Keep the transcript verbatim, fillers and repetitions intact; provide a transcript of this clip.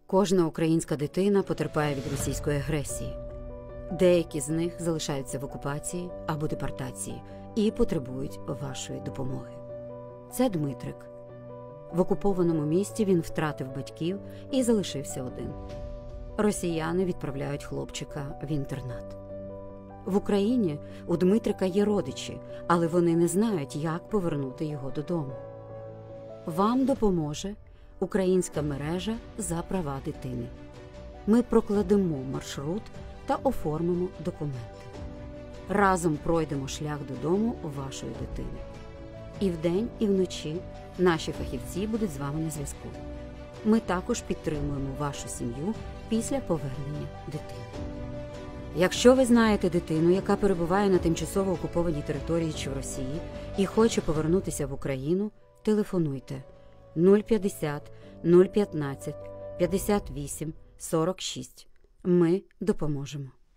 Кожна українська дитина потерпає від російської агресії. Деякі з них залишаються в окупації або депортації і потребують вашої допомоги. Це Дмитрик. В окупованому місті він втратив батьків і залишився один. Росіяни відправляють хлопчика в інтернат. В Україні у Дмитрика є родичі, але вони не знають, як повернути його додому. Вам допоможе українська мережа «За права дитини». Ми прокладемо маршрут та оформимо документи. Разом пройдемо шлях додому вашої дитини. І вдень, і вночі наші фахівці будуть з вами на зв'язку. Ми також підтримуємо вашу сім'ю після повернення дитини. Якщо ви знаєте дитину, яка перебуває на тимчасово окупованій території чи в Росії і хоче повернутися в Україну, телефонуйте нуль п'ятдесят нуль п'ятнадцять п'ятдесят вісім сорок шість. Ми допоможемо.